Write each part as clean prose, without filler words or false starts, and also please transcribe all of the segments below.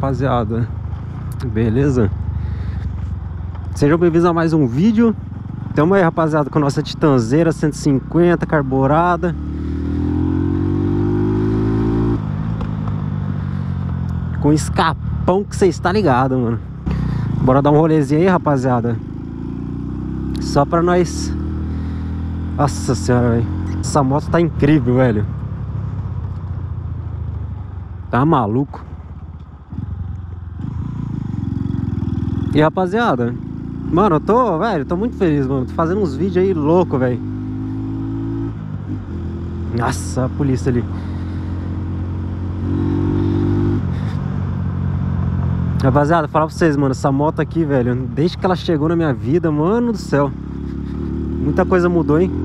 rapaziada, beleza? Sejam bem-vindos a mais um vídeo. Tamo aí, rapaziada, com a nossa Titanzeira 150 carburada, com escapão que você está ligado, mano. Bora dar um rolezinho aí, rapaziada. Só pra nós. Nossa senhora, velho, essa moto tá incrível, velho. Tá maluco. E rapaziada, mano, eu tô muito feliz, mano. Tô fazendo uns vídeos aí louco, velho. Nossa, a polícia ali. Rapaziada, falar pra vocês, mano, essa moto aqui, velho, desde que ela chegou na minha vida, mano do céu, muita coisa mudou, hein?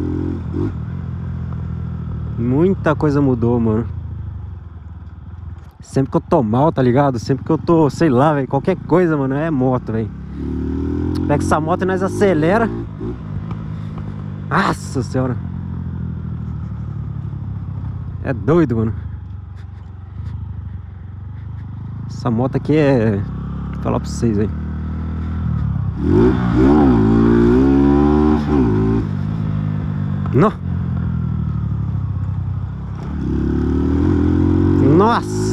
Muita coisa mudou, mano. Sempre que eu tô mal, tá ligado? Sempre que eu tô, sei lá, velho, qualquer coisa, mano, é moto, velho. Pega essa moto e nós acelera. Nossa senhora. É doido, mano. Essa moto aqui é... Vou falar pra vocês aí. Não. Nossa.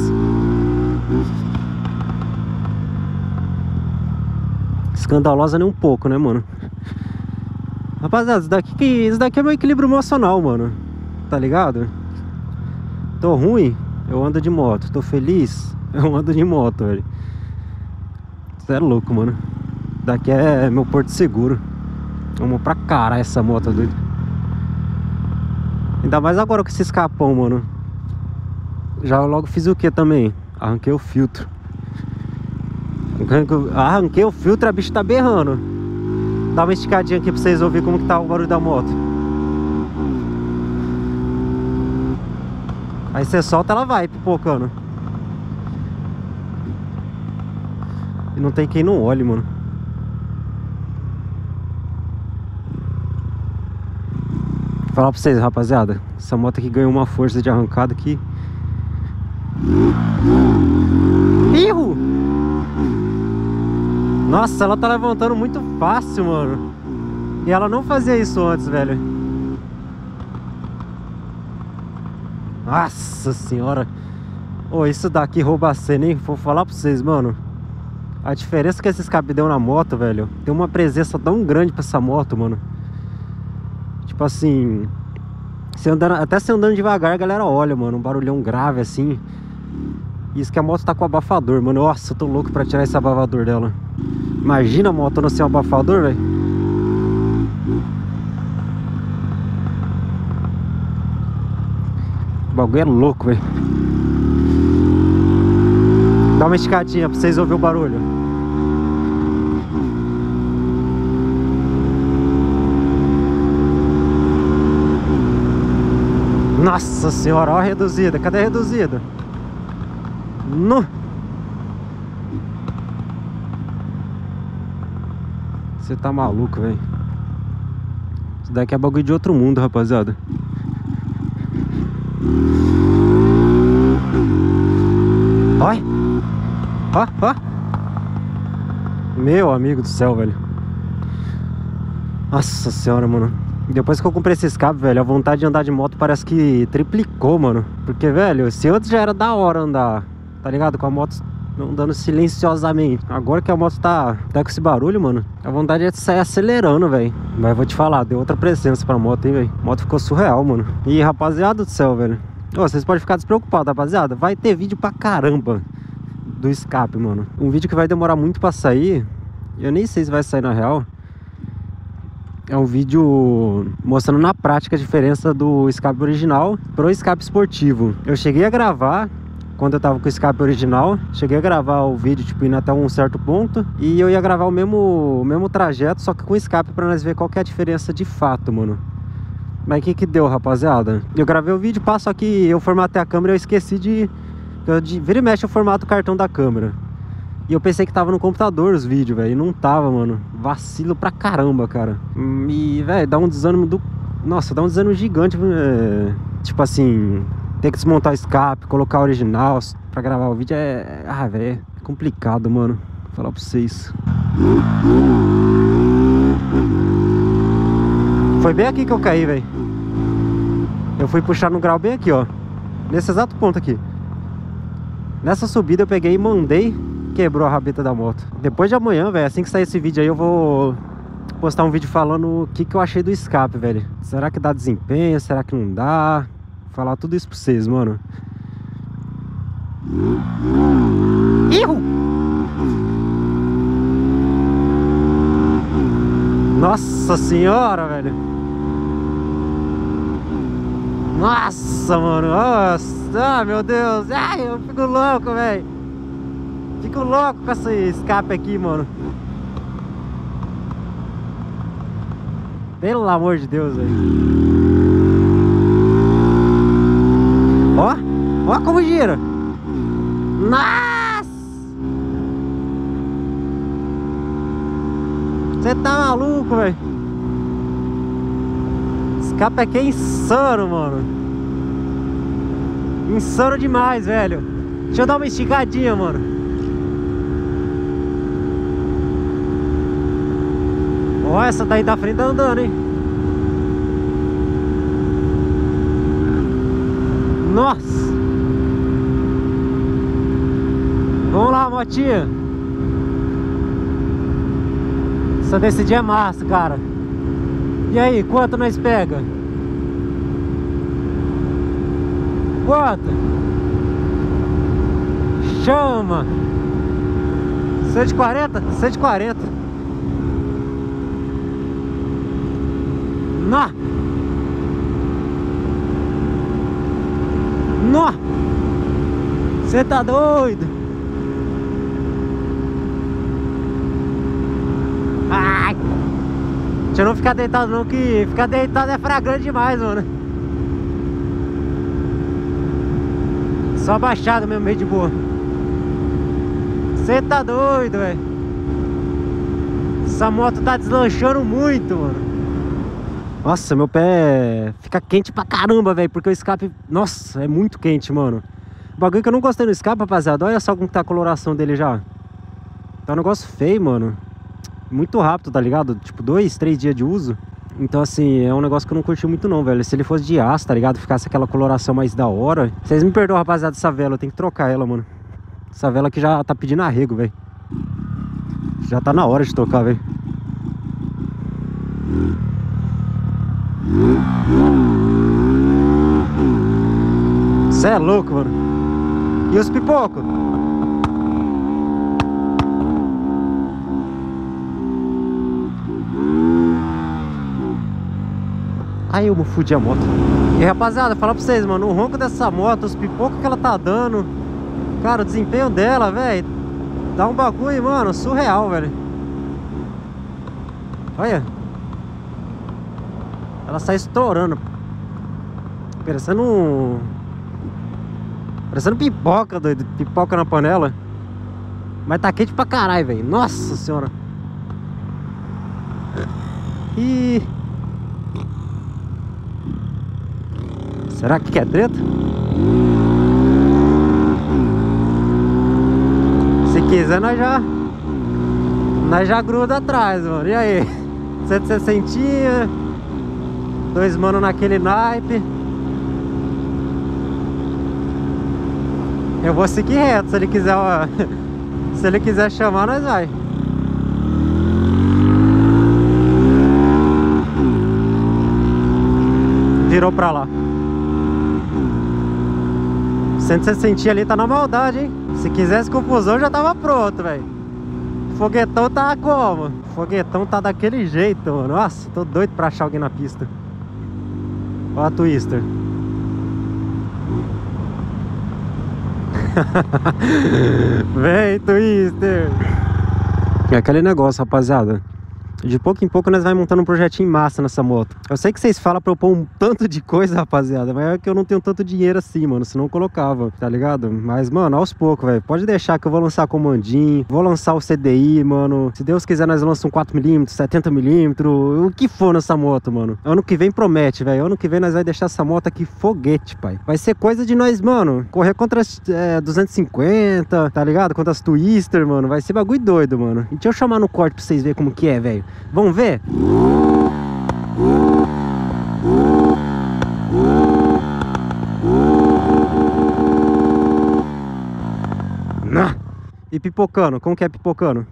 Escandalosa nem um pouco, né, mano? Rapaziada, isso daqui é meu equilíbrio emocional, mano. Tá ligado? Tô ruim, eu ando de moto. Tô feliz, eu ando de moto, velho. Isso é louco, mano. Daqui é meu porto seguro. Vamos pra caralho essa moto, doido. Ainda mais agora com esse escapão, mano. Já logo fiz o que também? Arranquei o filtro. Arranquei o filtro, a bicha tá berrando. Dá uma esticadinha aqui pra vocês ouvirem como que tá o barulho da moto. Aí você solta, ela vai pipocando. E não tem quem não olhe, mano. Vou falar pra vocês, rapaziada, essa moto aqui ganhou uma força de arrancada aqui. Erro! Nossa, ela tá levantando muito fácil, mano. E ela não fazia isso antes, velho. Nossa senhora. Ô, isso daqui rouba a cena, hein? Vou falar pra vocês, mano. A diferença que esse escape deu na moto, velho. Tem uma presença tão grande pra essa moto, mano. Tipo assim, até se andando devagar, a galera olha, mano. Um barulhão grave assim. Isso que a moto tá com abafador, mano. Nossa, eu tô louco pra tirar esse abafador dela. Imagina a moto não ser um abafador, velho. O bagulho é louco, velho. Dá uma esticadinha pra vocês ouvirem o barulho. Nossa senhora, ó a reduzida. Cadê a reduzida? No. Você tá maluco, velho. Isso daqui é bagulho de outro mundo, rapaziada. Olha. Ó, ó. Meu amigo do céu, velho. Nossa senhora, mano. Depois que eu comprei esse escape, velho, a vontade de andar de moto parece que triplicou, mano. Porque, velho, se antes já era da hora andar, tá ligado? Com a moto andando silenciosamente. Agora que a moto tá com esse barulho, mano, a vontade é de sair acelerando, velho. Mas eu vou te falar, deu outra presença pra moto, hein, velho. A moto ficou surreal, mano. E, rapaziada do céu, velho. Ô, vocês podem ficar despreocupados, rapaziada. Vai ter vídeo pra caramba do escape, mano. Um vídeo que vai demorar muito pra sair. Eu nem sei se vai sair na real. É um vídeo mostrando na prática a diferença do escape original pro escape esportivo. Eu cheguei a gravar quando eu tava com o escape original. Cheguei a gravar o vídeo, tipo, indo até um certo ponto. E eu ia gravar o mesmo trajeto, só que com escape, pra nós ver qual que é a diferença de fato, mano. Mas o que deu, rapaziada? Eu gravei o vídeo, só que eu formatei a câmera e eu esqueci de vira e mexe eu formato o cartão da câmera. E eu pensei que tava no computador os vídeos, velho. E não tava, mano. Vacilo pra caramba, cara. E, velho, dá um desânimo do... Nossa, dá um desânimo gigante. Tipo assim, ter que desmontar o escape, colocar o original pra gravar o vídeo é... Ah, velho, complicado, mano. Vou falar pra vocês. Foi bem aqui que eu caí, velho. Eu fui puxar no grau bem aqui, ó. Nesse exato ponto aqui. Nessa subida eu peguei e mandei. Quebrou a rabeta da moto. Depois de amanhã, velho, assim que sair esse vídeo aí, eu vou postar um vídeo falando o que eu achei do escape, velho. Será que dá desempenho? Será que não dá? Vou falar tudo isso pra vocês, mano. Erro! Nossa senhora, velho. Nossa, mano. Nossa, meu Deus. Ai, eu fico louco, velho. Fico louco com esse escape aqui, mano. Pelo amor de Deus, velho. Ó, ó como gira. Nossa! Você tá maluco, velho? Escape aqui é insano, mano. Insano demais, velho. Deixa eu dar uma esticadinha, mano. Ó, essa daí da frente tá andando, hein? Nossa! Vamos lá, motinha. Essa desse dia é massa, cara. E aí, quanto nós pega? Quanto? Chama! 140? 140. Nó! Nó! Você tá doido? Ai! Deixa eu não ficar deitado não, que ficar deitado é flagrante demais, mano. Só baixada mesmo, meio de boa. Você tá doido, velho. Essa moto tá deslanchando muito, mano. Nossa, meu pé fica quente pra caramba, velho. Porque o escape, nossa, é muito quente, mano. O bagulho que eu não gostei no escape, rapaziada. Olha só como tá a coloração dele já. Tá um negócio feio, mano. Muito rápido, tá ligado? Tipo, 2, 3 dias de uso. Então, assim, é um negócio que eu não curti muito não, velho. Se ele fosse de aço, tá ligado? Ficasse aquela coloração mais da hora. Vocês me perdoam, rapaziada, essa vela. Eu tenho que trocar ela, mano. Essa vela aqui já tá pedindo arrego, velho. Já tá na hora de trocar, velho. Cê é louco, mano. E os pipocos? Aí eu fudi a moto. E rapaziada, falar pra vocês, mano, o ronco dessa moto, os pipocos que ela tá dando, cara, o desempenho dela, velho, dá um bagulho, mano, surreal, velho. Olha. Ela sai estourando. Parecendo pipoca, doido. Pipoca na panela. Mas tá quente pra caralho, velho. Nossa senhora. E... será que é treta? Se quiser, nós já gruda atrás, mano. E aí? 160, 2 mano naquele naipe. Eu vou seguir reto. Se ele quiser, ó, se ele quiser chamar, nós vai. Virou pra lá. 160 ali tá na maldade, hein? Se quisesse confusão, já tava pronto, velho. Foguetão tá como? Foguetão tá daquele jeito, mano. Nossa, tô doido pra achar alguém na pista. Ó a Twister. Vem, Twister. É aquele negócio, rapaziada. De pouco em pouco nós vai montando um projetinho em massa nessa moto. Eu sei que vocês falam pra eu pôr um tanto de coisa, rapaziada, mas é que eu não tenho tanto dinheiro assim, mano, senão eu colocava, tá ligado? Mas, mano, aos poucos, velho. Pode deixar que eu vou lançar comandinho, vou lançar o CDI, mano. Se Deus quiser, nós lançamos um 4mm, 70mm, o que for nessa moto, mano. Ano que vem promete, velho. Ano que vem nós vai deixar essa moto aqui foguete, pai. Vai ser coisa de nós, mano, correr contra as 250, tá ligado? Contra as Twister, mano. Vai ser bagulho doido, mano. E deixa eu chamar no corte pra vocês verem como que é, velho. Vamos ver? E pipocando, como que é pipocando?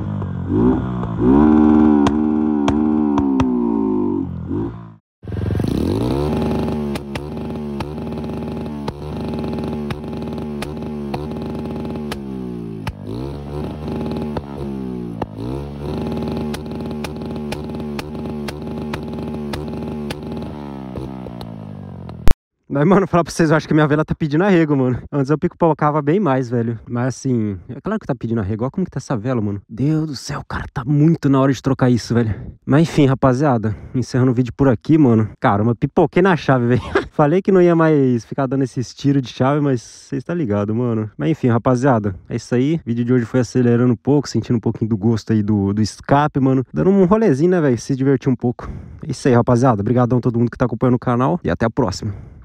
Mas, mano, falar pra vocês, eu acho que minha vela tá pedindo arrego, mano. Antes eu pipocava bem mais, velho. Mas assim, é claro que tá pedindo arrego. Olha como que tá essa vela, mano. Deus do céu, cara, tá muito na hora de trocar isso, velho. Mas enfim, rapaziada, encerrando o vídeo por aqui, mano. Caramba, pipoquei na chave, velho. Falei que não ia mais ficar dando esses tiros de chave, mas vocês tá ligado, mano. Mas enfim, rapaziada, é isso aí. O vídeo de hoje foi acelerando um pouco, sentindo um pouquinho do gosto aí do escape, mano. Dando um rolezinho, né, velho? Se divertir um pouco. É isso aí, rapaziada. Obrigadão a todo mundo que tá acompanhando o canal e até a próxima.